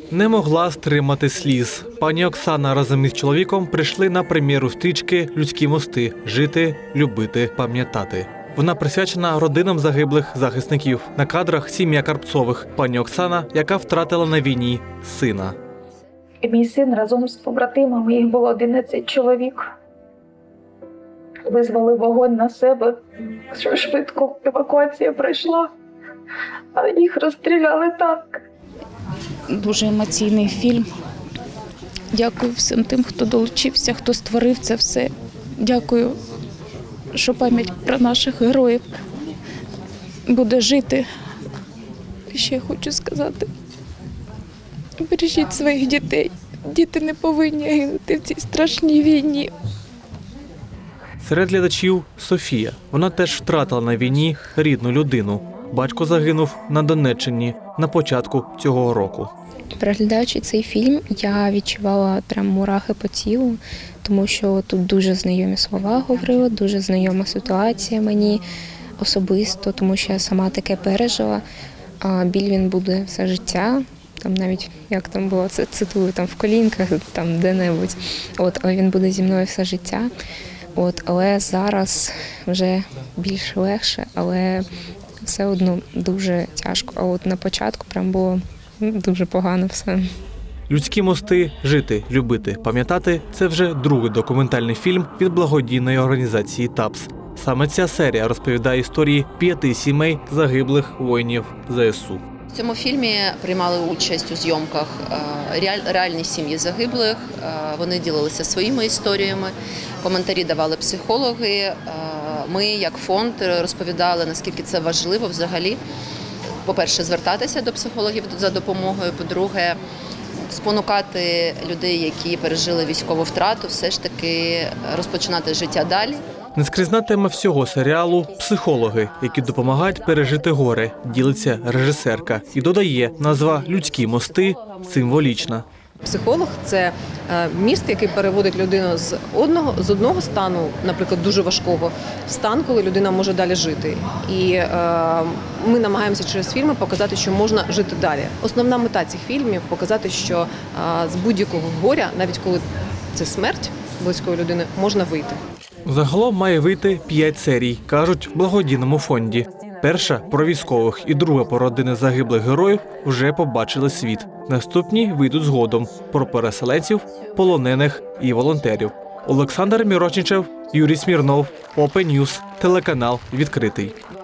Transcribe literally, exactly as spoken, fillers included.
Не могла стримати сліз. Пані Оксана разом із чоловіком прийшли на прем'єру стрічки «Людські мости. Жити, любити, пам'ятати». Вона присвячена родинам загиблих захисників. На кадрах сім'я Карпцових. Пані Оксана, яка втратила на війні сина. Мій син разом з побратимами, їх було одинадцять чоловік, визвали вогонь на себе, що швидко евакуація пройшла, а їх розстріляли так. Дуже емоційний фільм. Дякую всім тим, хто долучився, хто створив це все. Дякую, що пам'ять про наших героїв буде жити. І ще хочу сказати, бережіть своїх дітей. Діти не повинні гинути в цій страшній війні. Серед глядачів Софія. Вона теж втратила на війні рідну людину. Батько загинув на Донеччині на початку цього року. Переглядаючи цей фільм, я відчувала прям мурахи по тілу, тому що тут дуже знайомі слова говорили, дуже знайома ситуація мені особисто, тому що я сама таке пережила. А біль він буде все життя. Там навіть, як там було, це цитую, там в колінках, там де-небудь. От, але він буде зі мною все життя. От, але зараз вже більш легше, але все одно дуже тяжко. А от на початку прям було дуже погано все. «Людські мости. Жити, любити, пам'ятати» – це вже другий документальний фільм від благодійної організації ТАПС. Саме ця серія розповідає історії п'яти сімей загиблих воїнів ЗСУ. В цьому фільмі приймали участь у зйомках реальні сім'ї загиблих, вони ділилися своїми історіями, коментарі давали психологи. Ми, як фонд, розповідали, наскільки це важливо взагалі, по-перше, звертатися до психологів за допомогою, по-друге, спонукати людей, які пережили військову втрату, все ж таки розпочинати життя далі. Нескрізна тема всього серіалу – психологи, які допомагають пережити горе, ділиться режисерка. І додає, назва «Людські мости» символічна. Психолог – це міст, який переводить людину з одного, з одного стану, наприклад, дуже важкого, в стан, коли людина може далі жити. І е, ми намагаємося через фільми показати, що можна жити далі. Основна мета цих фільмів – показати, що е, з будь-якого горя, навіть коли це смерть близької людини, можна вийти. Загалом має вийти п'ять серій, кажуть в благодійному фонді. Перша – про військових і друга – про родини загиблих героїв вже побачили світ. Наступні вийдуть згодом – про переселенців, полонених і волонтерів. Олександр Мірошничев, Юрій Смірнов, Open News, телеканал «Відкритий».